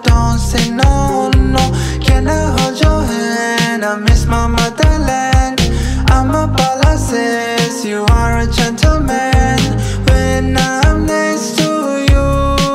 don't say no, no. Can I hold your hand? I miss my motherland. I'm a palaces, you are a gentleman. When I'm next to you,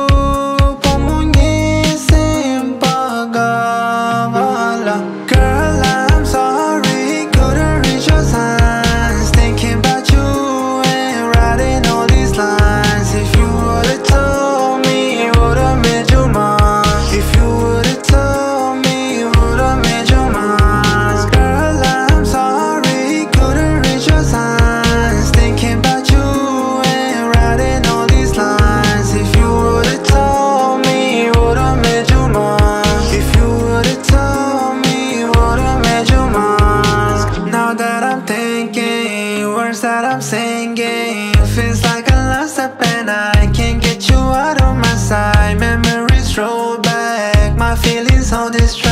pumugising pag-abala. Girl, I'm sorry, couldn't reach your signs. Thinking about you and writing all these lines. If you would've told me, it would've made you mine. If you would've told me, it would've made you mine. Girl, I'm sorry, couldn't reach your signs. Thinking about you and writing all these lines. If you would've told me, it would've made you mine. If you would've told me, it would've made you mine. Now that I'm thinking, words that I'm singing, feels like a last step and I can't get you out of my sight. Memories roll back, my feelings so distracted.